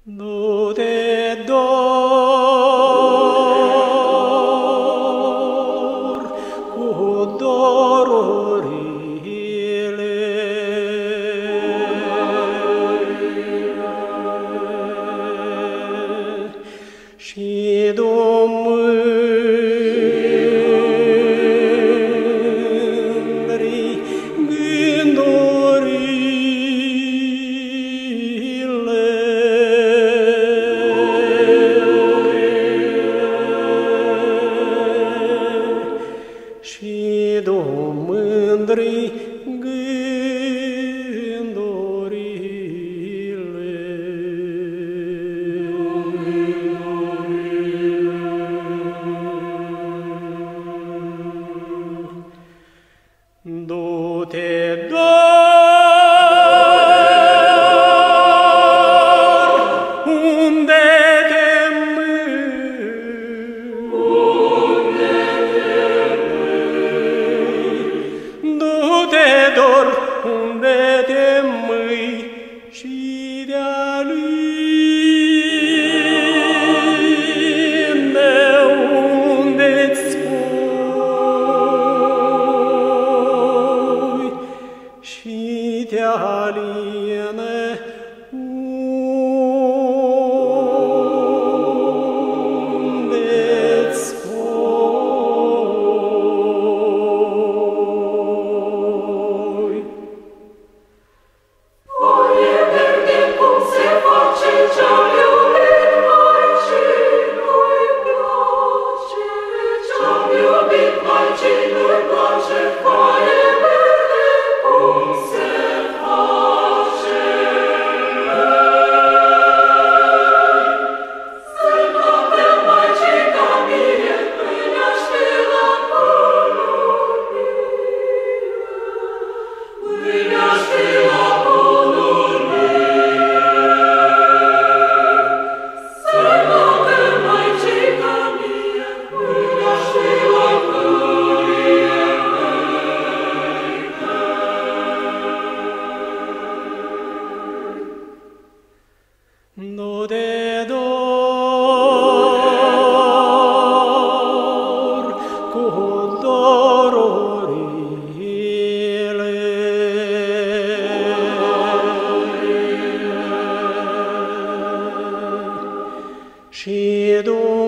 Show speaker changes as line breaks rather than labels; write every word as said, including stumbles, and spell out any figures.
Nu te dor cu dorurile și mândri gândurile și mândri gândurile. Du-te dor unde te mâi, du-te dor unde te mâi și de-a lui de unde-ți spui și te aliene unde-ți spui.
Oie verde cum se face ce-am iubit Maicii nu-i place, ce-am iubit Maicii nu-i place, foaie verde cum se face. Să-i noapte Maicii ca mie, până știi la colonie, până știi la
Nu te dor cu dorurile și